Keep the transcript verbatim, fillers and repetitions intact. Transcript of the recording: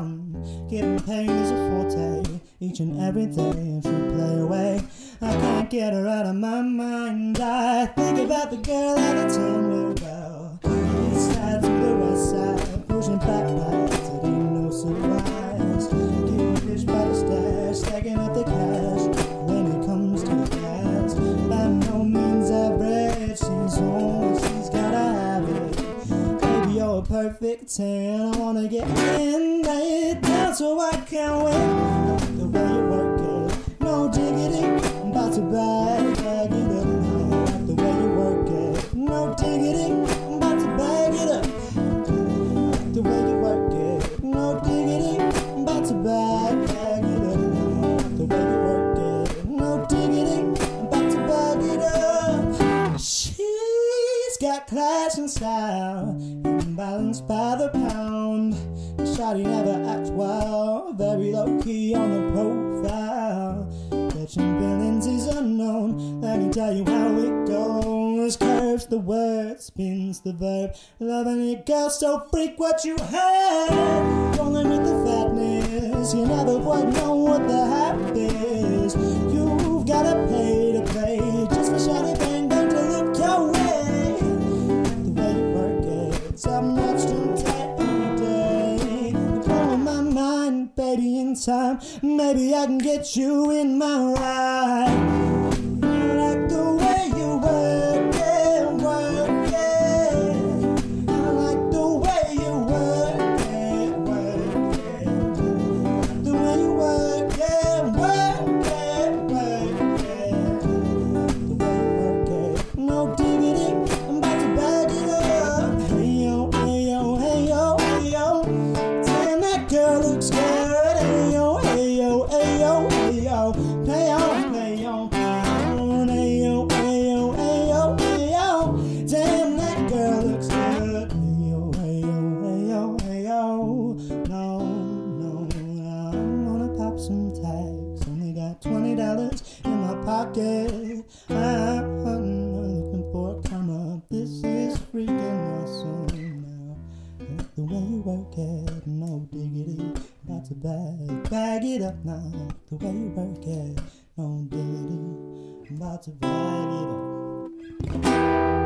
pound. Getting paid is a forte, each and every day she play away. I can't get her out of my mind. I think about the girl at the time real well. East side to the west side, pushing back lights, it ain't no surprise. Getting fish by the stash, stacking up the cash. When it comes to gas, by no means average. She's on, she's gotta have it. Baby, you're a perfect ten. I wanna get in, lay it down so I can win. The way you work it, no diggity. I'm about to bag, bag it up now. The way you work it, no diggity. I'm about to bag it up. The way you work it, no diggity. I'm about to bag, bag it up now. The way you work it, no diggity. I'm about to bag it up. She's got class and style, imbalanced by the pound. Shawty never acts well, very low key on the profile. Catching villains is unknown. Let me tell you how it goes. Curves the word, spins the verb. Loving it, girl, so freak what you had. Rolling with the fatness, you never would know what the half is. You've gotta pay to play, just for shawty bang bang to look your way. The way you work it, top notch to tight every day. You're blowing my mind, baby, in time. Maybe I can get you in my ride. I like the way you work it, work it. I like the way you work it, work it. The way you work it, work it, work it. The way you work it, no diggity. I'm about to bag it up. Hey yo, hey yo, hey yo, hey yo. Damn, that girl looks good. Hey yo, hey yo, hey yo, hey yo. Play on, play on, play on. Hey yo, hey yo, hey yo, hey yo. Damn, that girl looks good. Hey yo, hey yo, hey yo, hey yo. No, no, I'm gonna pop some tags. Only got twenty dollars in my pocket. I'm looking for a come up. This is freaking awesome now. Like the way you work it, no diggity. About to bag, bag it up now. The way you work it, no diggity. I'm about to bag it up.